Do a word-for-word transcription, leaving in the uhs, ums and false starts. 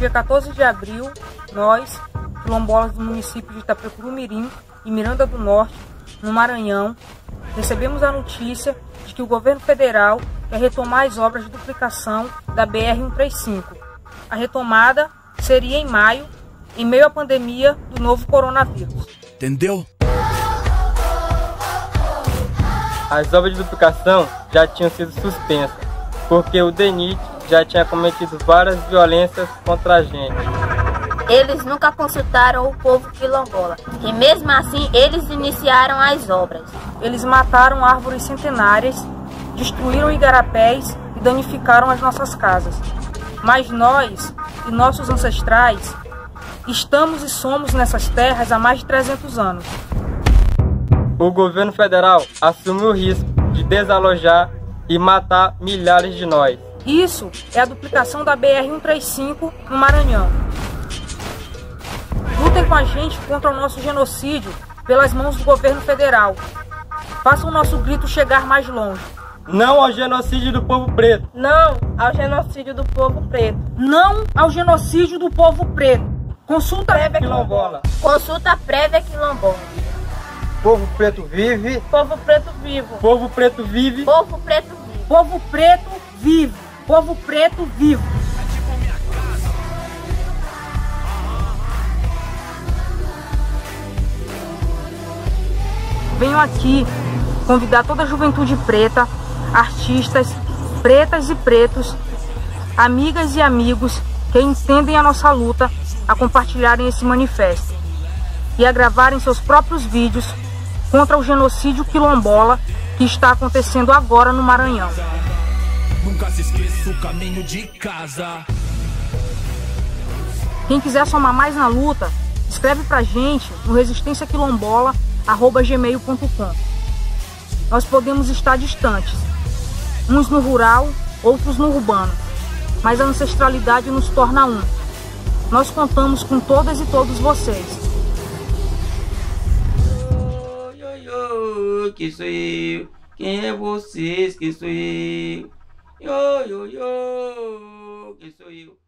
dia quatorze de abril, nós, quilombolas do município de Itapecuru-Mirim e Miranda do Norte, no Maranhão, recebemos a notícia de que o governo federal quer retomar as obras de duplicação da B R cento e trinta e cinco. A retomada seria em maio, em meio à pandemia do novo coronavírus. Entendeu? As obras de duplicação já tinham sido suspensas, porque o D N I T já tinha cometido várias violências contra a gente. Eles nunca consultaram o povo quilombola e mesmo assim eles iniciaram as obras. Eles mataram árvores centenárias, destruíram igarapés e danificaram as nossas casas. Mas nós e nossos ancestrais estamos e somos nessas terras há mais de trezentos anos. O governo federal assumiu o risco de desalojar e matar milhares de nós. Isso é a duplicação da B R cento e trinta e cinco no Maranhão. Lutem com a gente contra o nosso genocídio pelas mãos do governo federal. Façam o nosso grito chegar mais longe. Não ao genocídio do povo preto. Não ao genocídio do povo preto. Não ao genocídio do povo preto. Consulta prévia quilombola. Consulta prévia quilombola. Povo preto vive. Povo preto vivo. Povo preto vive. Povo preto vive. Povo preto vive. Povo preto vivo. Venho aqui convidar toda a juventude preta, artistas, pretas e pretos, amigas e amigos que entendem a nossa luta a compartilharem esse manifesto e a gravarem seus próprios vídeos contra o genocídio quilombola que está acontecendo agora no Maranhão. Nunca se esqueça o caminho de casa. Quem quiser somar mais na luta, escreve pra gente no resistência quilombola arroba gmail ponto com. Nós podemos estar distantes, uns no rural, outros no urbano, mas a ancestralidade nos torna um. Nós contamos com todas e todos vocês. Yo, yo, yo, que sou eu? Quem é vocês? Que sou eu? Yo, yo, yo, que sou eu?